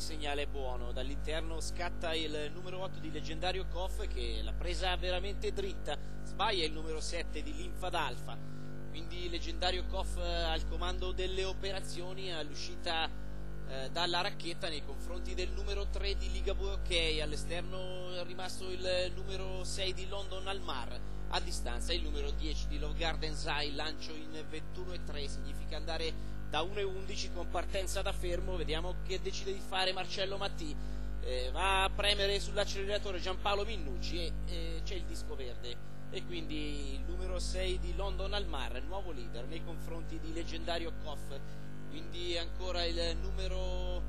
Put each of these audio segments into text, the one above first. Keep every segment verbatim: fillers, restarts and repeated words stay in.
segnale buono. Dall'interno scatta il numero otto di Leggendario Koff, che l'ha presa veramente dritta, sbaglia il numero sette di Linfad Alpha, quindi Leggendario Koff al comando delle operazioni all'uscita eh, dalla racchetta nei confronti del numero tre di Ligabue Ok. All'esterno è rimasto il numero sei di London Almar, a distanza il numero dieci di Love Gardens High, lancio in ventuno e tre, significa andare da uno e undici con partenza da fermo. Vediamo che decide di fare Marcello Mattì, eh, va a premere sull'acceleratore Giampaolo Minnucci e eh, c'è il disco verde, e quindi il numero sei di London Almar, nuovo leader nei confronti di Leggendario Koff. Quindi ancora il numero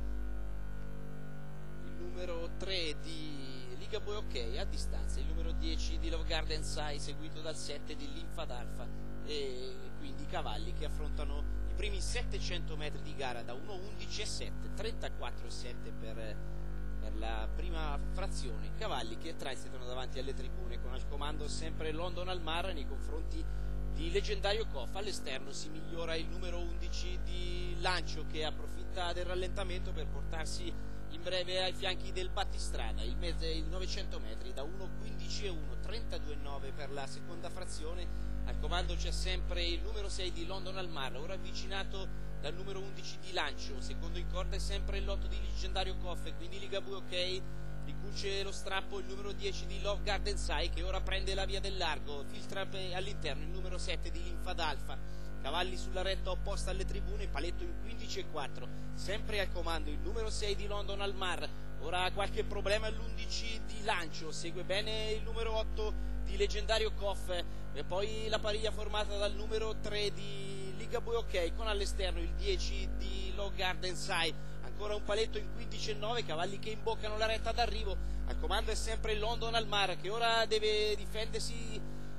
il numero tre di Ligabue Ok, a distanza il numero dieci di Love Gardens High, seguito dal sette di Linfad Alpha, e quindi i cavalli che affrontano i primi settecento metri di gara da uno undici e sette, trentaquattro e sette per, per la prima frazione. Cavalli che transitano davanti alle tribune con al comando sempre London Almar nei confronti di Leggendario Koff. All'esterno si migliora il numero undici di Lancio, che approfitta del rallentamento per portarsi in breve ai fianchi del battistrada, il, mezzo, il novecento metri da uno quindici e uno, trentadue e nove per la seconda frazione. Al comando c'è sempre il numero sei di London Almar, ora avvicinato dal numero undici di Lancio. Secondo in corda è sempre l'otto di Leggendario Koff, e quindi Ligabue Ok ricuce lo strappo il numero dieci di Love Gardens High, che ora prende la via del largo, filtra all'interno il numero sette di Linfad Alpha. Cavalli sulla retta opposta alle tribune, paletto in quindici e quattro, sempre al comando il numero sei di London Almar. Ora ha qualche problema all'undici di Lancio, segue bene il numero otto di Leggendario Koff, e poi la pariglia formata dal numero tre di Ligabue Ok con all'esterno il dieci di Love Gardens High. Ancora un paletto in quindici e nove, cavalli che imboccano la retta d'arrivo. Al comando è sempre il London Almar, che ora deve difendersi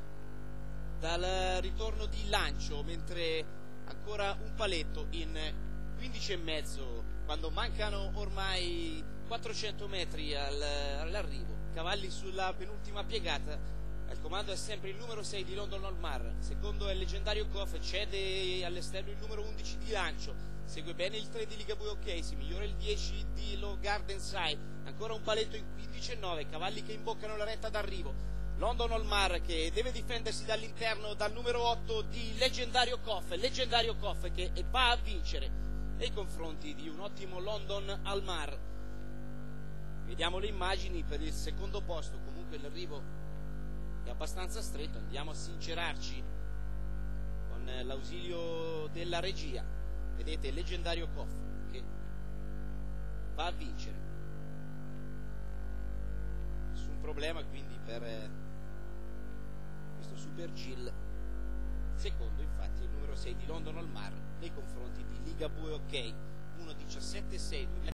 dal ritorno di Lancio, mentre ancora un paletto in quindici e mezzo, quando mancano ormai quattrocento metri al, all'arrivo. Cavalli sulla penultima piegata. Al comando è sempre il numero sei di London Almar, secondo è Leggendario Koff, cede all'esterno il numero undici di Lancio, segue bene il tre di Ligabue Ok, si migliora il dieci di Love Gardens High. Ancora un paletto in quindici e nove, cavalli che imboccano la retta d'arrivo. London Almar che deve difendersi dall'interno dal numero otto di Leggendario Koff, Leggendario Koff che va a vincere nei confronti di un ottimo London Almar. Vediamo le immagini per il secondo posto, comunque l'arrivo è abbastanza stretto, andiamo a sincerarci con l'ausilio della regia. Vedete Leggendario Koff che va a vincere, nessun problema quindi per questo Super Gill. Secondo infatti è il numero sei di London Almar nei confronti di Ligabue Ok, uno diciassette sei